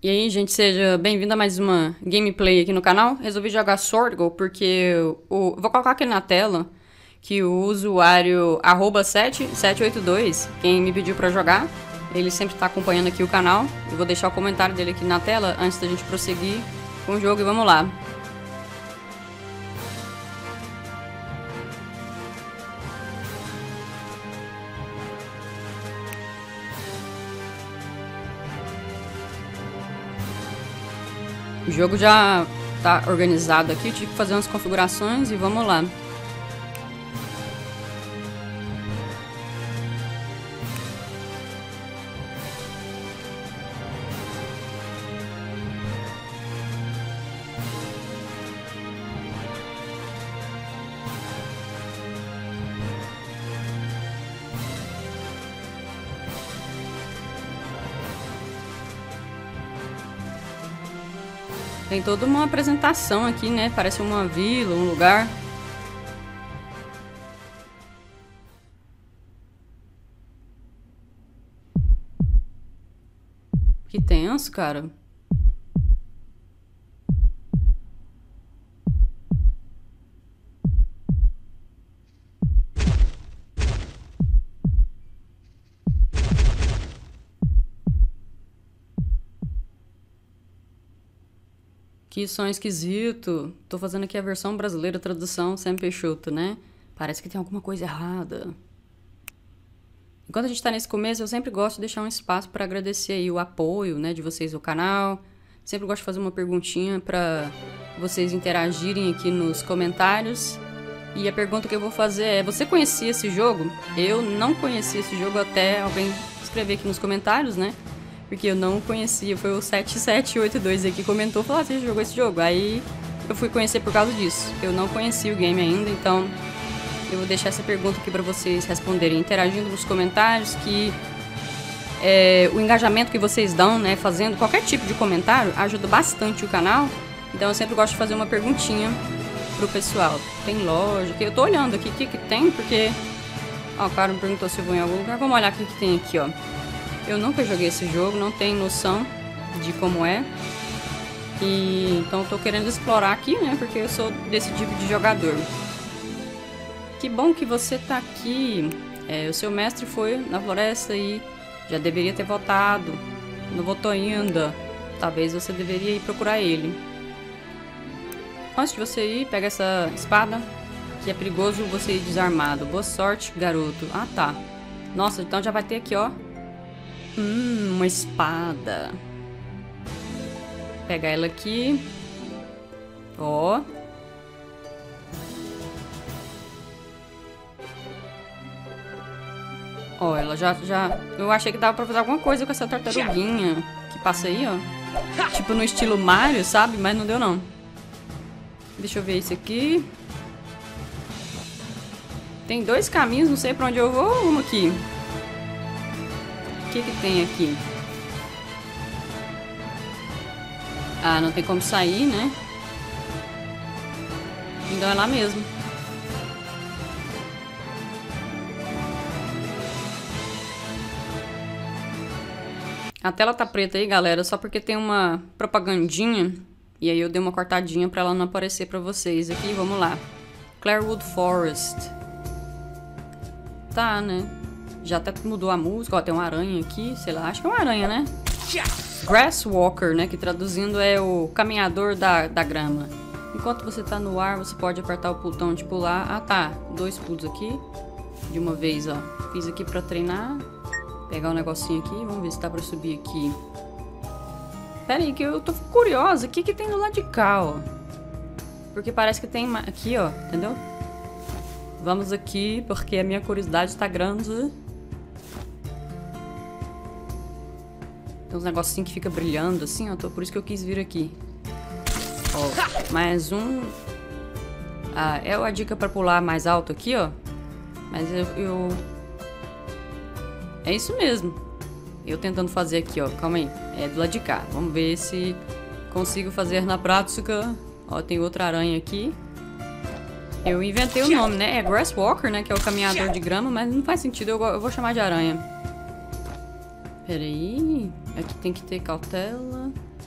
E aí, gente, seja bem-vindo a mais uma gameplay aqui no canal. Resolvi jogar Swordgo porque vou colocar aqui na tela que o usuário @7782, quem me pediu pra jogar, ele sempre tá acompanhando aqui o canal. Eu vou deixar o comentário dele aqui na tela antes da gente prosseguir com o jogo e vamos lá. O jogo já tá organizado aqui, eu tive que fazer umas configurações e vamos lá. Tem toda uma apresentação aqui, né? Parece uma vila, um lugar. Que tenso, cara. Que som esquisito. Tô fazendo aqui a versão brasileira, tradução sem peixoto, né? Parece que tem alguma coisa errada. Enquanto a gente tá nesse começo, eu sempre gosto de deixar um espaço para agradecer aí o apoio, né, de vocês ao canal. Sempre gosto de fazer uma perguntinha para vocês interagirem aqui nos comentários. E a pergunta que eu vou fazer é: você conhecia esse jogo? Eu não conhecia esse jogo até alguém escrever aqui nos comentários, né? Porque eu não conhecia, foi o 7782 aí que comentou, falou: você jogou esse jogo? Aí eu fui conhecer por causa disso. Eu não conhecia o game ainda, então eu vou deixar essa pergunta aqui pra vocês responderem, interagindo nos comentários, que o engajamento que vocês dão, né, fazendo qualquer tipo de comentário, ajuda bastante o canal. Então eu sempre gosto de fazer uma perguntinha pro pessoal. Tem loja, que eu tô olhando aqui o que tem, porque ó, o cara me perguntou se eu vou em algum lugar. Vamos olhar o que tem aqui, ó. Eu nunca joguei esse jogo, não tenho noção de como é. E então eu tô querendo explorar aqui, né? Porque eu sou desse tipo de jogador. Que bom que você tá aqui. O seu mestre foi na floresta e já deveria ter voltado. Não voltou ainda. Talvez você deveria ir procurar ele. Antes de você ir, pega essa espada, que é perigoso você ir desarmado. Boa sorte, garoto. Ah, tá. Nossa, então já vai ter aqui, ó. Uma espada. Pega ela aqui. Ó. Ó, ela já... Eu achei que dava pra fazer alguma coisa com essa tartaruguinha que passa aí, ó. Tipo no estilo Mario, sabe? Mas não deu, não. Deixa eu ver isso aqui. Tem dois caminhos, não sei pra onde eu vou. Uma aqui. O que tem aqui? Ah, não tem como sair, né? Então é lá mesmo. A tela tá preta aí, galera, só porque tem uma propagandinha. E aí eu dei uma cortadinha pra ela não aparecer pra vocês aqui. Vamos lá. Clairwood Forest. Tá, né? Já até mudou a música, ó, tem uma aranha aqui, sei lá, acho que é uma aranha, né? Grasswalker, né, que traduzindo é o caminhador da grama. Enquanto você tá no ar, você pode apertar o botão de pular. Ah, tá, 2 pulos aqui, de uma vez, ó. Fiz aqui pra treinar, pegar um negocinho aqui, vamos ver se dá pra subir aqui. Pera aí, que eu tô curiosa, o que tem do lado de cá, ó? Porque parece que tem aqui, ó, entendeu? Vamos aqui, porque a minha curiosidade tá grande. Tem uns negocinhos que fica brilhando assim, ó. Por isso que eu quis vir aqui. Ó, mais um. Ah, é a dica pra pular mais alto aqui, ó. Mas é isso mesmo. Eu tentando fazer aqui, ó. Calma aí. É do lado de cá. Vamos ver se consigo fazer na prática. Ó, tem outra aranha aqui. Eu inventei o nome, né? É Grasswalker, né? Que é o caminhador de grama, mas não faz sentido. Eu vou chamar de aranha. Pera aí. Aqui tem que ter cautela.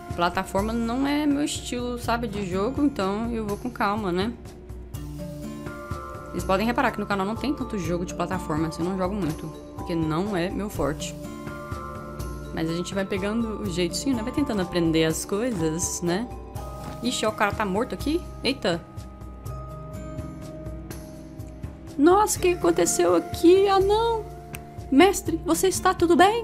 Plataforma não é meu estilo, sabe, de jogo, então eu vou com calma, né? Vocês podem reparar que no canal não tem tanto jogo de plataforma, assim, eu não jogo muito, porque não é meu forte. Mas a gente vai pegando o jeitinho, né? Vai tentando aprender as coisas, né? Ixi, ó, o cara tá morto aqui? Eita! Nossa, o que aconteceu aqui? Ah, não! Mestre, você está tudo bem?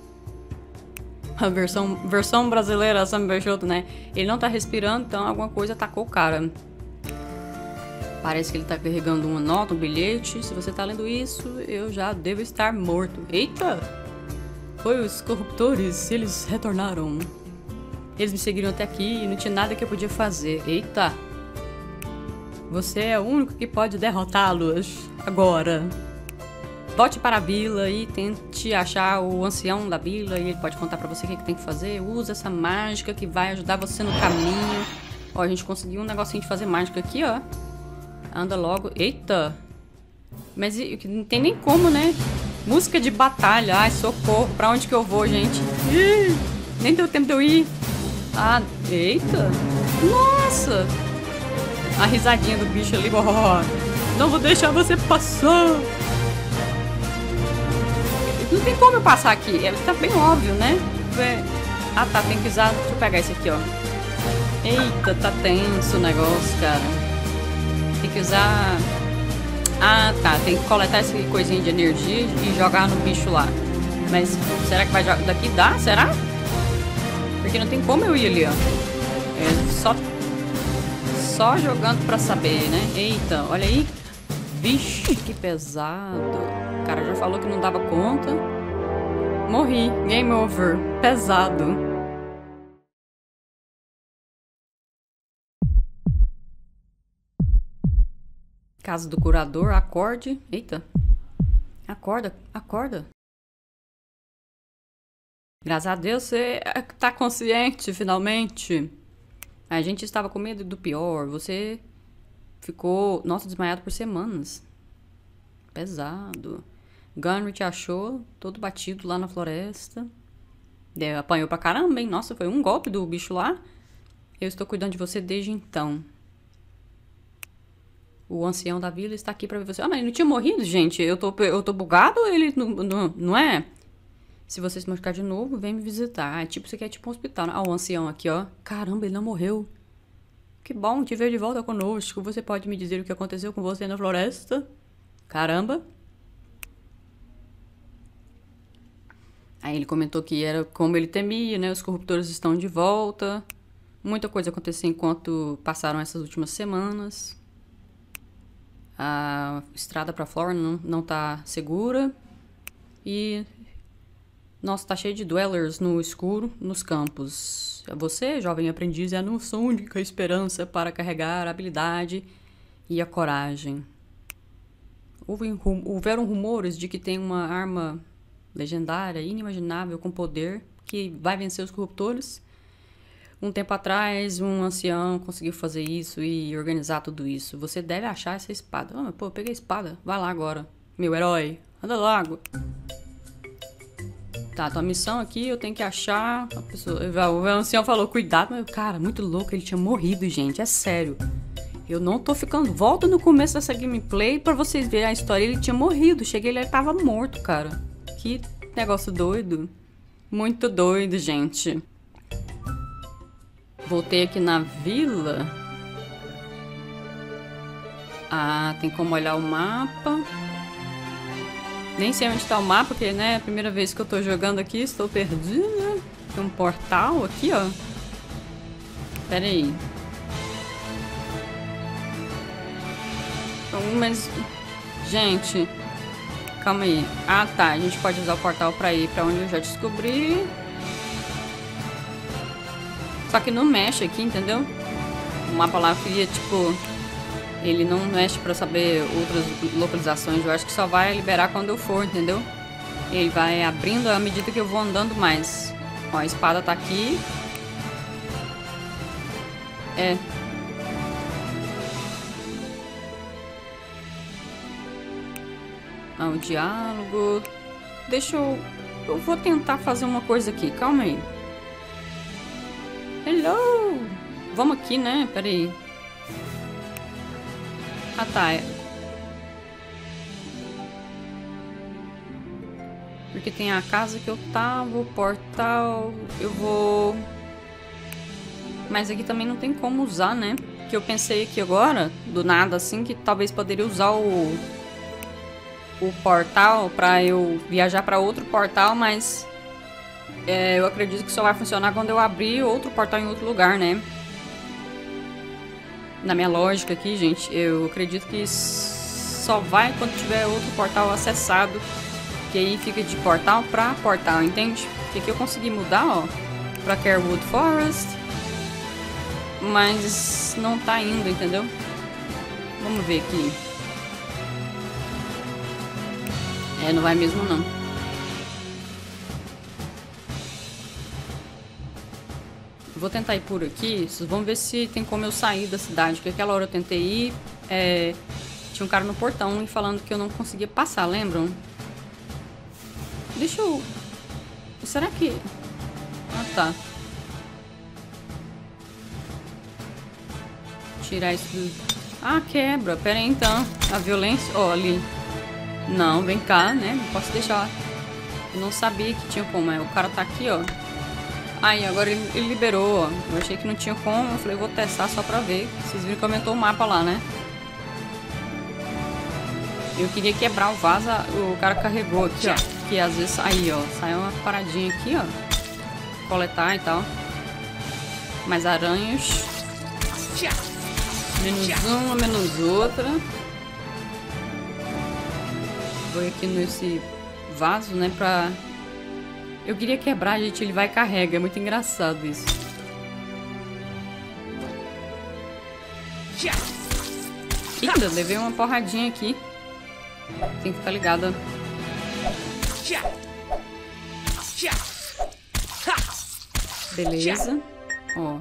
A versão brasileira, Sam Peixoto, né? Ele não tá respirando, então alguma coisa atacou o cara. Parece que ele tá carregando uma nota, um bilhete. Se você tá lendo isso, eu já devo estar morto. Eita! Foi os corruptores, eles retornaram. Eles me seguiram até aqui e não tinha nada que eu podia fazer. Eita! Você é o único que pode derrotá-los agora. Volte para a vila e tente achar o ancião da vila e ele pode contar pra você o que tem que fazer. Usa essa mágica que vai ajudar você no caminho. Ó, a gente conseguiu um negocinho de fazer mágica aqui, ó. Anda logo. Eita! Mas não tem nem como, né? Música de batalha. Ai, socorro. Pra onde que eu vou, gente? Ih, nem deu tempo de eu ir. Ah, eita! Nossa! A risadinha do bicho ali. Oh, não vou deixar você passar. Não tem como eu passar aqui. Tá bem óbvio, né? Ah, tá. Tem que usar... Deixa eu pegar esse aqui, ó. Eita, tá tenso o negócio, cara. Tem que usar... Ah, tá. Tem que coletar essa coisinha de energia e jogar no bicho lá. Mas será que vai jogar daqui? Dá? Será? Porque não tem como eu ir ali, ó. É só jogando pra saber, né? Eita, olha aí. Vixe, que pesado. O cara já falou que não dava conta. Morri. Game over. Pesado. Casa do curador, acorde. Eita. Acorda, acorda. Graças a Deus você tá consciente, finalmente. A gente estava com medo do pior. Você ficou, nossa, desmaiado por semanas. Pesado. Gunry te achou todo batido lá na floresta. Apanhou pra caramba, hein? Nossa, foi um golpe do bicho lá. Eu estou cuidando de você desde então. O ancião da vila está aqui pra ver você. Ah, mas ele não tinha morrido, gente. Eu tô bugado ou ele não é? Se você se machucar de novo, vem me visitar. Tipo, isso aqui é tipo um hospital. Ah, o ancião aqui, ó. Caramba, ele não morreu. Que bom te ver de volta conosco. Você pode me dizer o que aconteceu com você na floresta? Caramba. Aí ele comentou que era como ele temia, né? Os corruptores estão de volta. Muita coisa aconteceu enquanto passaram essas últimas semanas. A estrada pra Flora não tá segura. E... Nossa, tá cheio de dwellers no escuro, nos campos. Você, jovem aprendiz, é a nossa única esperança para carregar a habilidade e a coragem. Houveram rumores de que tem uma arma legendária, inimaginável, com poder, que vai vencer os corruptores. Um tempo atrás, um ancião conseguiu fazer isso e organizar tudo isso. Você deve achar essa espada. Ah, pô, eu peguei a espada. Vai lá agora, meu herói. Anda logo. Tá, tua missão aqui, eu tenho que achar a pessoa. O ancião falou, cuidado, mas, cara, muito louco, ele tinha morrido, gente, é sério. Eu não tô ficando... Volta no começo dessa gameplay pra vocês verem a história, ele tinha morrido. Cheguei, ele tava morto, cara. Que negócio doido. Muito doido, gente. Voltei aqui na vila. Ah, tem como olhar o mapa. Nem sei onde tá o mapa, porque, né, é a primeira vez que eu tô jogando aqui, estou perdida. Tem um portal aqui, ó. Pera aí. Mas, gente, calma aí. Ah, tá, a gente pode usar o portal pra ir pra onde eu já descobri. Só que não mexe aqui, entendeu? O mapa lá queria, tipo... Ele não mexe pra saber outras localizações. Eu acho que só vai liberar quando eu for, entendeu? Ele vai abrindo à medida que eu vou andando mais. Ó, a espada tá aqui. É. Ah, o diálogo. Deixa eu... Eu vou tentar fazer uma coisa aqui. Calma aí. Hello! Vamos aqui, né? Pera aí. Ah, tá. Porque tem a casa que eu tava, o portal... Eu vou... Mas aqui também não tem como usar, né? Que eu pensei aqui agora, do nada, assim, que talvez poderia usar o portal pra eu viajar pra outro portal, mas eu acredito que só vai funcionar quando eu abrir outro portal em outro lugar, né? Na minha lógica aqui, gente, eu acredito que só vai quando tiver outro portal acessado, que aí fica de portal pra portal, entende? Porque aqui eu consegui mudar, ó, pra Carewood Forest, mas não tá indo, entendeu? Vamos ver aqui. Não vai mesmo não. Vou tentar ir por aqui. Vamos ver se tem como eu sair da cidade. Porque aquela hora eu tentei ir. Tinha um cara no portão e falando que eu não conseguia passar, lembram? Deixa eu... Será que... Ah, tá. Tirar isso do... Ah, quebra. Pera aí, então. A violência... Ó, ali. Não, vem cá, né? Não posso deixar. Eu não sabia que tinha como. O cara tá aqui, ó. Aí, agora ele liberou, ó. Eu achei que não tinha como. Eu falei, vou testar só pra ver. Vocês viram que aumentou o mapa lá, né? Eu queria quebrar o vaso. O cara carregou aqui, ó. Que às vezes... Aí, ó. Sai uma paradinha aqui, ó. Coletar e tal. Mais aranhas. Menos uma, menos outra. Vou aqui nesse vaso, né, pra... Eu queria quebrar, gente, ele vai e carrega. É muito engraçado isso. Eita, levei uma porradinha aqui. Tem que ficar ligada. Beleza. Ó.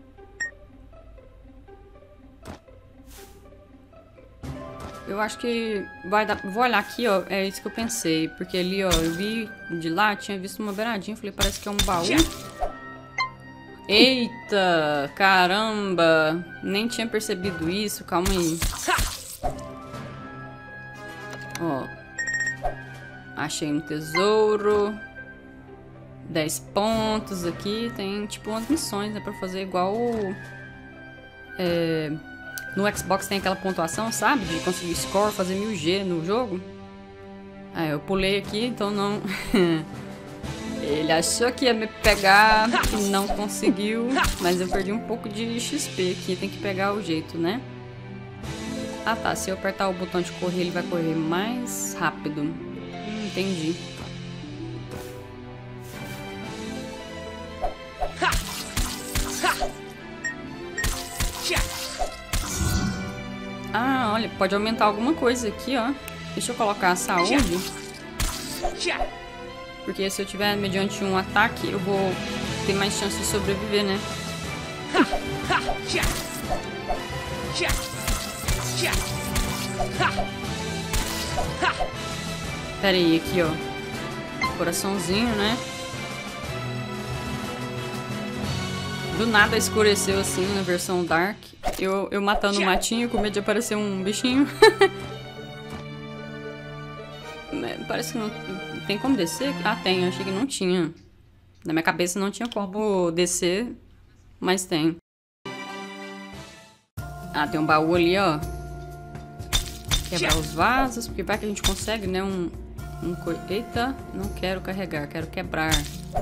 Eu acho que vai dar... Vou olhar aqui, ó. É isso que eu pensei. Porque ali, ó, eu vi de lá, tinha visto uma beiradinha. Falei, parece que é um baú. Eita, caramba. Nem tinha percebido isso. Calma aí. Ó. Achei um tesouro. 10 pontos aqui. Tem, tipo, umas missões, né? Pra fazer igual... No Xbox tem aquela pontuação, sabe? De conseguir score, fazer 1000G no jogo. Eu pulei aqui, então não... Ele achou que ia me pegar e não conseguiu. Mas eu perdi um pouco de XP aqui. Tem que pegar o jeito, né? Ah, tá. Se eu apertar o botão de correr, ele vai correr mais rápido. Entendi. Ah, olha, pode aumentar alguma coisa aqui, ó. Deixa eu colocar a saúde. Porque se eu tiver mediante um ataque, eu vou ter mais chance de sobreviver, né? Pera aí, aqui, ó. Coraçãozinho, né? Do nada escureceu assim na versão Dark. Eu matando o matinho com medo de aparecer um bichinho. Parece que não tem como descer. Ah, tem. Eu achei que não tinha. Na minha cabeça não tinha como descer, mas tem. Ah, tem um baú ali, ó. Quebrar os vasos, porque vai que a gente consegue, né? Eita, não quero carregar, quero quebrar.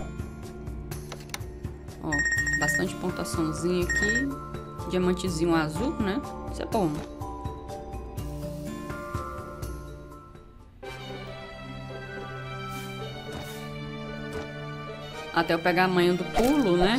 Ó, bastante pontuaçãozinha aqui. Diamantezinho azul, né? Isso é bom. Até eu pegar a manha do pulo, né?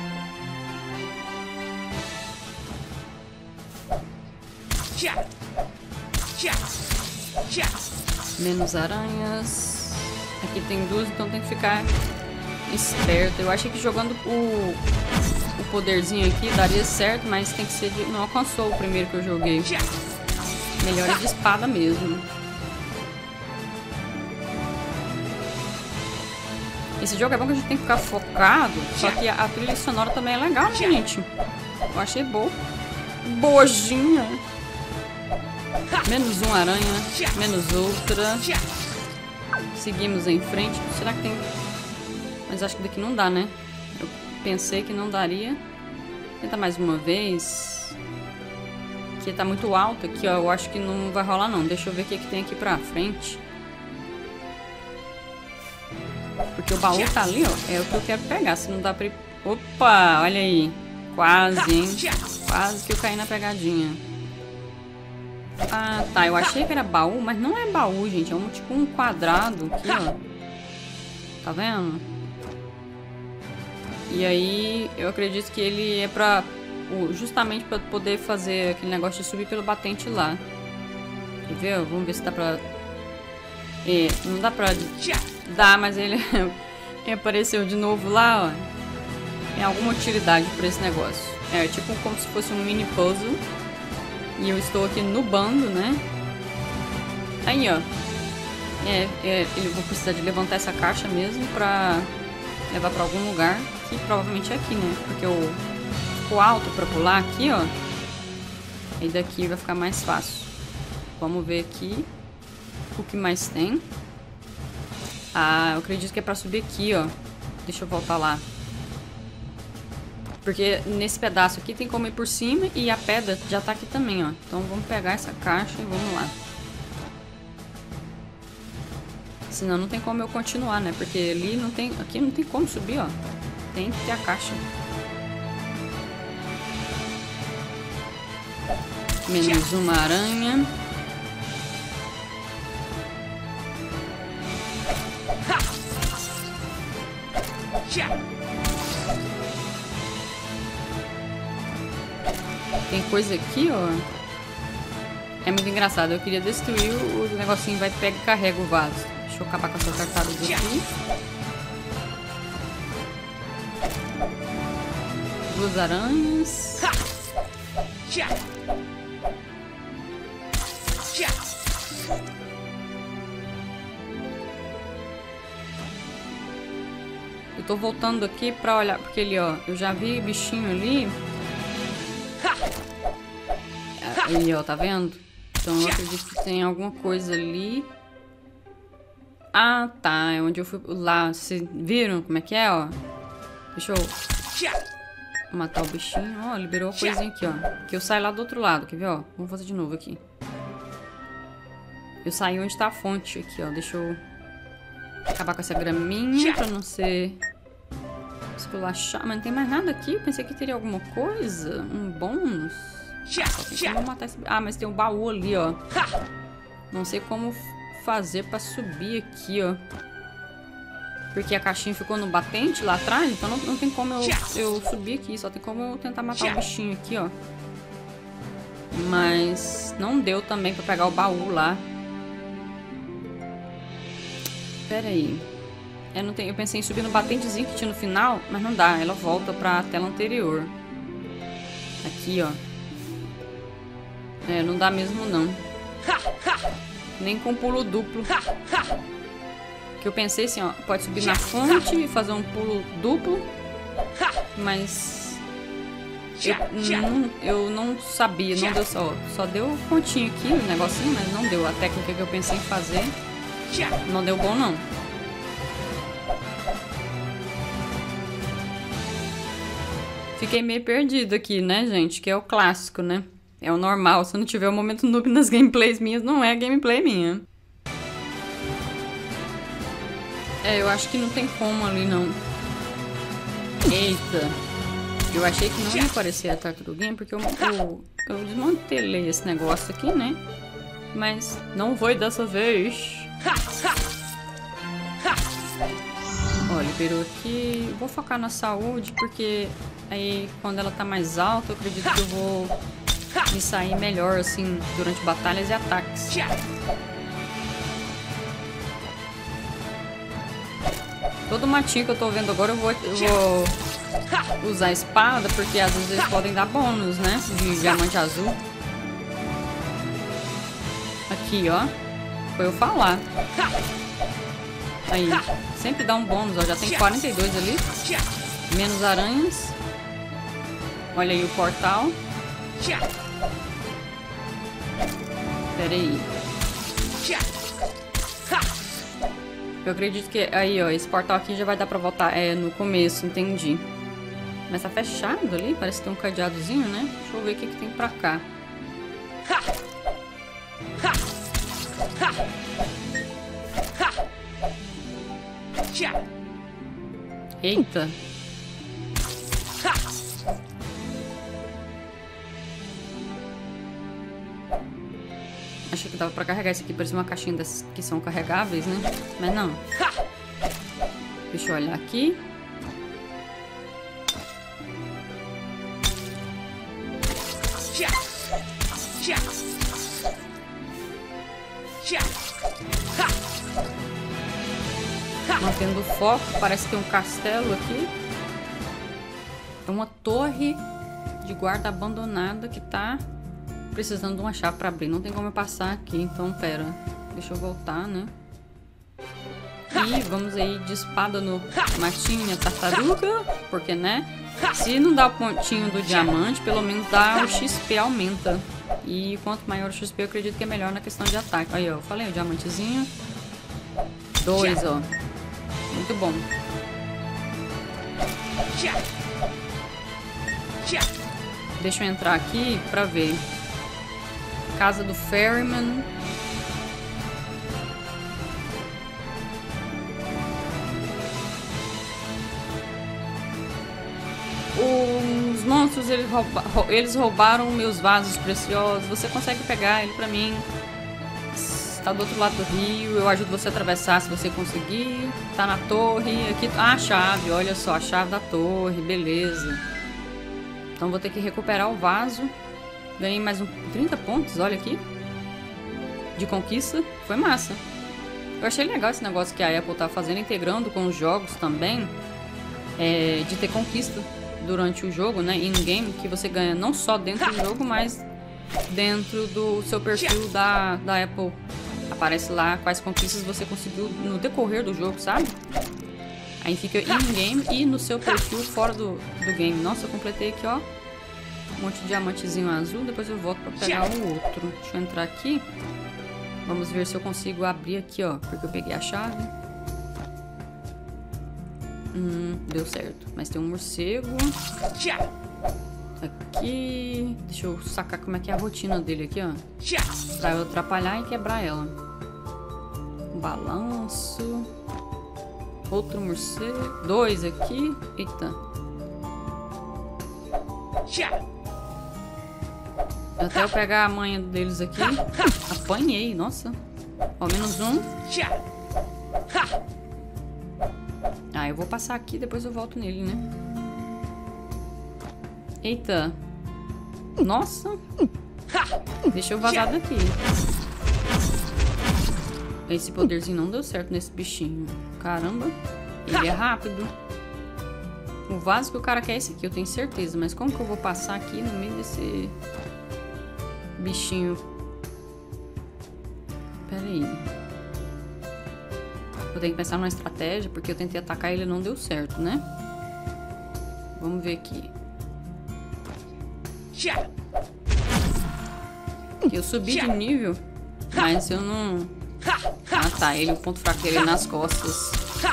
Menos aranhas. Aqui tem 2, então tem que ficar esperto. Eu achei que jogando o poderzinho aqui daria certo, mas tem que ser de... Não alcançou o primeiro que eu joguei. Melhor é de espada mesmo. Esse jogo é bom que a gente tem que ficar focado, só que a trilha sonora também é legal, né, gente? Eu achei boa. Bojinha. Menos uma aranha, menos outra. Seguimos em frente. Será que tem... Mas acho que daqui não dá, né? Eu pensei que não daria. Tenta mais uma vez. Aqui tá muito alto aqui, ó. Eu acho que não vai rolar, não. Deixa eu ver o que tem aqui pra frente. Porque o baú tá ali, ó. É o que eu quero pegar. Se não dá pra ir... Opa! Olha aí. Quase, hein? Quase que eu caí na pegadinha. Ah, tá. Eu achei que era baú, mas não é baú, gente. É tipo um quadrado aqui, ó. Tá vendo? E aí, eu acredito que ele é pra... Justamente pra poder fazer aquele negócio de subir pelo batente lá. Quer ver? Vamos ver se dá pra... não dá pra... Dá, mas ele apareceu de novo lá, ó. Tem alguma utilidade pra esse negócio. É tipo como se fosse um mini puzzle. E eu estou aqui no bando, né? Aí, ó. Eu vou precisar de levantar essa caixa mesmo pra levar pra algum lugar. Que provavelmente é aqui, né? Porque eu fico alto pra pular aqui, ó. E daqui vai ficar mais fácil. Vamos ver aqui o que mais tem. Ah, eu acredito que é pra subir aqui, ó. Deixa eu voltar lá. Porque nesse pedaço aqui tem como ir por cima e a pedra já tá aqui também, ó. Então vamos pegar essa caixa e vamos lá. Senão não tem como eu continuar, né? Porque ali não tem... Aqui não tem como subir, ó. Tem que ter a caixa. Menos uma aranha. Tem coisa aqui, ó. É muito engraçado. Eu queria destruir o negocinho. Vai, pega e carrega o vaso. Deixa eu acabar com essa tartaruga aqui. Duas aranhas. Eu tô voltando aqui pra olhar. Porque ali, ó. Eu já vi bichinho ali. Aí, ó, tá vendo? Então eu acredito que tem alguma coisa ali. Ah, tá. É onde eu fui lá. Vocês viram como é que é, ó? Deixa eu matar o bichinho. Ó, liberou a coisinha aqui, ó. Que eu saio lá do outro lado, quer ver, ó? Vamos fazer de novo aqui. Eu saí onde tá a fonte aqui, ó. Deixa eu acabar com essa graminha pra não ser esculachar. Mas não tem mais nada aqui. Eu pensei que teria alguma coisa. Um bônus. Como matar esse... Ah, mas tem um baú ali, ó. Não sei como fazer pra subir aqui, ó. Porque a caixinha ficou no batente lá atrás. Então não tem como eu subir aqui. Só tem como eu tentar matar o bichinho aqui, ó. Mas não deu também pra pegar o baú lá. Pera aí. Eu pensei em subir no batentezinho que tinha no final. Mas não dá. Ela volta pra tela anterior. Aqui, ó. Não dá mesmo não. Nem com pulo duplo. Que eu pensei assim, ó. Pode subir na fonte e fazer um pulo duplo. Mas... Eu não sabia. Não deu só deu pontinho aqui, o negocinho. Mas não deu. A técnica que eu pensei em fazer não deu bom não. Fiquei meio perdido aqui, né, gente? Que é o clássico, né? É o normal. Se não tiver o momento noob nas gameplays minhas, não é gameplay minha. Eu acho que não tem como ali, não. Eita. Eu achei que não ia aparecer a tartaruguinha, porque eu desmantelei esse negócio aqui, né? Mas não foi dessa vez. Ó, liberou aqui. Vou focar na saúde, porque aí quando ela tá mais alta, eu acredito que eu vou me sair melhor, assim, durante batalhas e ataques. Todo matinho que eu tô vendo agora, eu vou usar a espada, porque às vezes eles podem dar bônus, né? De diamante azul. Aqui, ó. Foi eu falar. Aí, sempre dá um bônus, ó. Já tem 42 ali. Menos aranhas. Olha aí o portal. Pera aí. Eu acredito que... Aí, ó, esse portal aqui já vai dar pra voltar. É, no começo, entendi. Mas tá fechado ali? Parece que tem um cadeadozinho, né? Deixa eu ver o que tem pra cá. Eita. Achei que dava pra carregar isso aqui. Parecia uma caixinha dessas que são carregáveis, né? Mas não. Deixa eu olhar aqui. Mantendo o foco. Parece que tem um castelo aqui. É uma torre de guarda abandonada que tá precisando de uma chave pra abrir. Não tem como eu passar aqui, então pera. Deixa eu voltar, né? E vamos aí de espada no matinho, a tartaruga. Porque, né? Se não dá o pontinho do diamante, pelo menos dá o XP aumenta. E quanto maior o XP, eu acredito que é melhor na questão de ataque. Aí, ó, eu falei, o diamantezinho. 2, ó. Muito bom. Deixa eu entrar aqui pra ver. Casa do Ferryman. Os monstros, eles roubaram meus vasos preciosos. Você consegue pegar ele pra mim. Tá do outro lado do rio. Eu ajudo você a atravessar se você conseguir. Tá na torre. Aqui, a chave, olha só, a chave da torre. Beleza. Então vou ter que recuperar o vaso. Ganhei mais 30 pontos, olha aqui. De conquista. Foi massa. Eu achei legal esse negócio que a Apple tá fazendo, integrando com os jogos também. De ter conquista durante o jogo, né? In-game, que você ganha não só dentro do jogo, mas dentro do seu perfil da Apple. Aparece lá quais conquistas você conseguiu no decorrer do jogo, sabe? Aí fica in-game e no seu perfil fora do game. Nossa, eu completei aqui, ó. Um monte de diamantezinho azul. Depois eu volto pra pegar o outro. Deixa eu entrar aqui. Vamos ver se eu consigo abrir aqui, ó. Porque eu peguei a chave. Deu certo. Mas tem um morcego. Aqui. Deixa eu sacar como é que é a rotina dele aqui, ó. Pra eu atrapalhar e quebrar ela. Um balanço. Outro morcego. 2 aqui. Eita. Até eu pegar a manha deles aqui. Apanhei, nossa. Ó, menos um. Ah, eu vou passar aqui, depois eu volto nele, né? Eita. Nossa. Deixa eu vazar daqui. Esse poderzinho não deu certo nesse bichinho. Caramba. Ele é rápido. O vaso que o cara quer é esse aqui, eu tenho certeza. Mas como que eu vou passar aqui no meio desse bichinho? Pera aí. Eu tenho que pensar numa estratégia, porque eu tentei atacar ele e não deu certo, né? Vamos ver aqui. Eu subi de nível, mas eu não... Ah, tá. Ele, o ponto fraco dele é nas costas.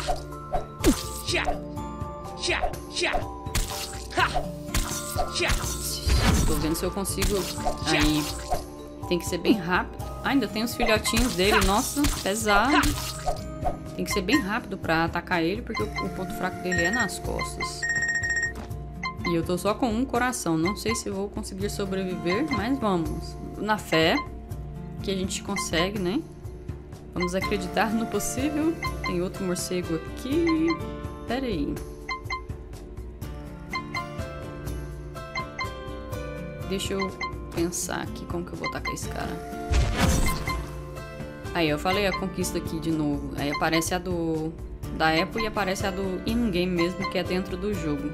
Tô vendo se eu consigo... Aí. Tem que ser bem rápido. Ah, ainda tem os filhotinhos dele. Nossa, pesado. Tem que ser bem rápido pra atacar ele, porque o ponto fraco dele é nas costas. E eu tô só com um coração. Não sei se vou conseguir sobreviver, mas vamos. Na fé que a gente consegue, né? Vamos acreditar no possível. Tem outro morcego aqui. Pera aí. Deixa eu pensar aqui como que eu vou atacar esse cara. Aí, eu falei a conquista aqui de novo. Aí aparece a da Apple e aparece a do in-game mesmo, que é dentro do jogo.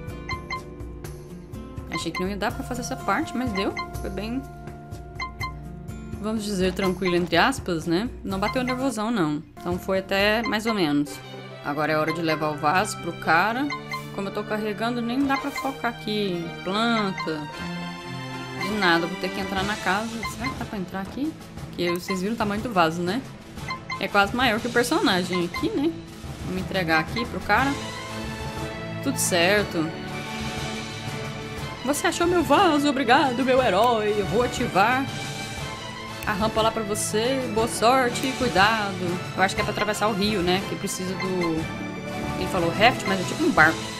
Achei que não ia dar pra fazer essa parte, mas deu. Foi bem... Vamos dizer tranquilo, entre aspas, né? Não bateu nervosão, não. Então foi até mais ou menos. Agora é hora de levar o vaso pro cara. Como eu tô carregando, nem dá pra focar aqui em planta. De nada, vou ter que entrar na casa. Será que dá pra entrar aqui? Porque vocês viram o tamanho do vaso, né? É quase maior que o personagem aqui, né? Vamos entregar aqui pro cara. Tudo certo. Você achou meu vaso, obrigado, meu herói. Eu vou ativar a rampa lá pra você. Boa sorte e cuidado. Eu acho que é pra atravessar o rio, né? Que precisa do... Ele falou raft, mas é tipo um barco.